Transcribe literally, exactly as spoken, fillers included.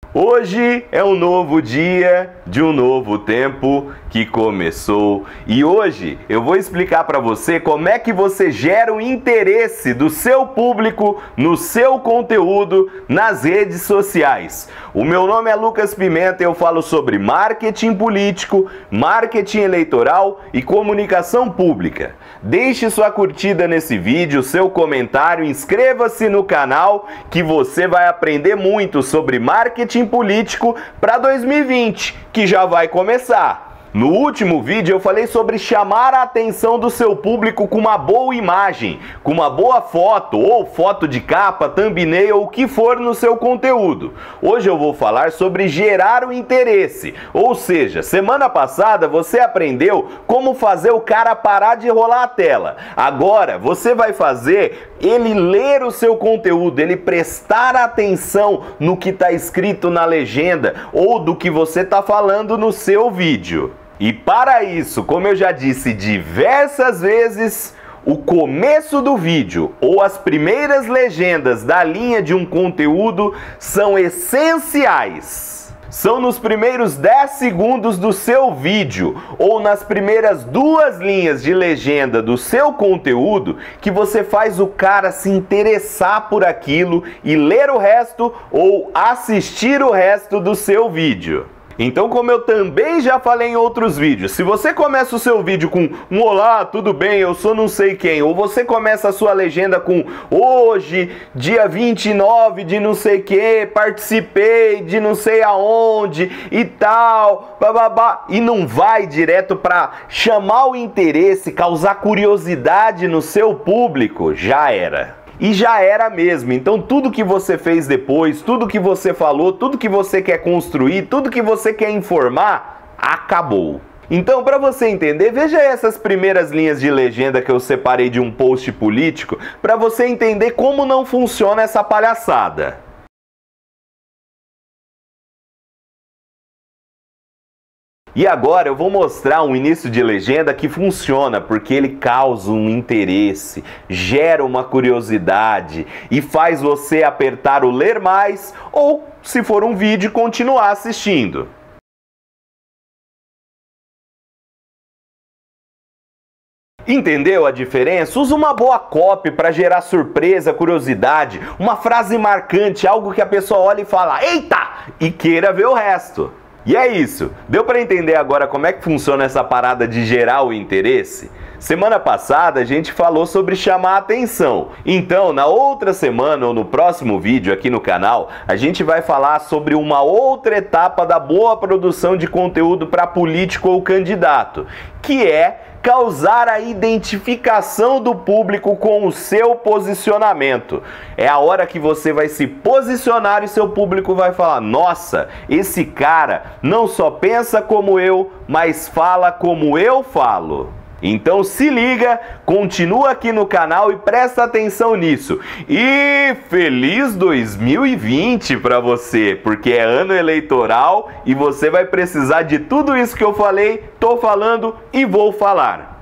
Hoje é um novo dia de um novo tempo que começou e hoje eu vou explicar para você como é que você gera o interesse do seu público no seu conteúdo nas redes sociais. O meu nome é Lucas Pimenta e eu falo sobre marketing político, marketing eleitoral e comunicação pública. Deixe sua curtida nesse vídeo, seu comentário, inscreva-se no canal que você vai aprender muito sobre marketing político para dois mil e vinte, que já vai começar. No último vídeo eu falei sobre chamar a atenção do seu público com uma boa imagem, com uma boa foto, ou foto de capa, thumbnail, ou o que for no seu conteúdo. Hoje eu vou falar sobre gerar o interesse, ou seja, semana passada você aprendeu como fazer o cara parar de rolar a tela. Agora você vai fazer ele ler o seu conteúdo, ele prestar atenção no que está escrito na legenda ou do que você está falando no seu vídeo. E para isso, como eu já disse diversas vezes, o começo do vídeo ou as primeiras legendas da linha de um conteúdo são essenciais. São nos primeiros dez segundos do seu vídeo ou nas primeiras duas linhas de legenda do seu conteúdo que você faz o cara se interessar por aquilo e ler o resto ou assistir o resto do seu vídeo. Então, como eu também já falei em outros vídeos, se você começa o seu vídeo com um olá, tudo bem, eu sou não sei quem, ou você começa a sua legenda com hoje, dia vinte e nove de não sei que, participei de não sei aonde e tal, bababá, e não vai direto para chamar o interesse, causar curiosidade no seu público, já era. E já era mesmo, então tudo que você fez depois, tudo que você falou, tudo que você quer construir, tudo que você quer informar, acabou. Então, para você entender, veja essas primeiras linhas de legenda que eu separei de um post político, para você entender como não funciona essa palhaçada. E agora eu vou mostrar um início de legenda que funciona porque ele causa um interesse, gera uma curiosidade e faz você apertar o ler mais ou, se for um vídeo, continuar assistindo. Entendeu a diferença? Usa uma boa copy para gerar surpresa, curiosidade, uma frase marcante, algo que a pessoa olha e fala "Eita!" e queira ver o resto. E é isso. Deu para entender agora como é que funciona essa parada de gerar o interesse? Semana passada a gente falou sobre chamar a atenção. Então, na outra semana ou no próximo vídeo aqui no canal, a gente vai falar sobre uma outra etapa da boa produção de conteúdo para político ou candidato, que é causar a identificação do público com o seu posicionamento. É a hora que você vai se posicionar e seu público vai falar: nossa, esse cara não só pensa como eu, mas fala como eu falo. Então se liga, continua aqui no canal e presta atenção nisso. E feliz dois mil e vinte para você, porque é ano eleitoral e você vai precisar de tudo isso que eu falei, tô falando e vou falar.